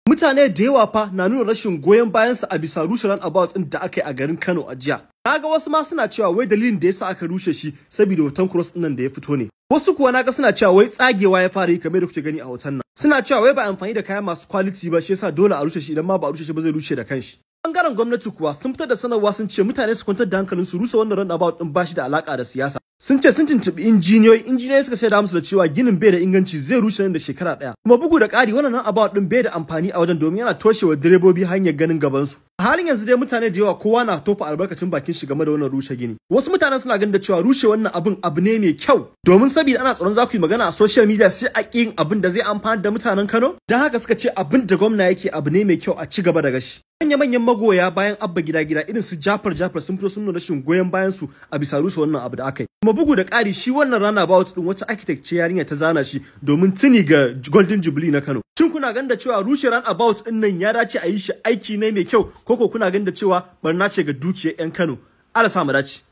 Mutane da yawa fa na nuna rashin goyon bayansa a bisa rushe runabout din da aka yi a garin Kano a jiya. Naga wasu ma suna cewa wai dalilin da yasa aka rushe shi saboda hoton cross din nan da ya fito ne. Wasu kuwa naga suna cewa wai tsagewa ya fara yi kamar da kuke gani a hoton nan. Suna cewa wai ba amfani da kaya masu quality ba shi yasa dole a rushe shi, idan ma ba a rushe shi ba zai rushe da kanshi. Bangaren gwamnati kuwa sun fitar da sanarwa sun ce mutane su kwantar da hankalin su, rusa wannan runabout din ba shi da alaka da siyasa. Sun ce sun tuntubi injiniyoyi suka shaida musu da cewa ginin bai da inganci, zai rushe nan da shekara ɗaya. Kuma bugu da ƙari wannan runabout din bai da amfani a wajen domin yana toshewa direbobi hanyar ganin gaban su. A halin yanzu dai mutane da yawa kowa na tofa albarkacin bakin shi game da wannan rushe gini. Wasu mutanen suna ganin da cewa rushe wannan abu ne mai kyau, domin saboda ana tsoron za ku yi magana a social media sai a ƙin abin da zai amfana da mutanen Kano. Don haka suka ce abin da gwamna yake abu ne mai kyau, a ci gaba da gashi. Manya-manyan magoya bayan Abba gida irin su Jafar sun fito sun nuna rashin goyon bayan su a bisa rusa wannan abu da aka yi. Kuma bugu da ƙari shi wannan runabout din wacce architect ce yarinya ta zana shi domin tuni ga Golden Jubilee na Kano. Shin kuna ganin da cewa rushe runabout din nan ya dace a yi shi aiki ne mai kyau, ko kuna ganin da cewa barna ce ga dukiyar 'yan Kano? Allah sa mu dace.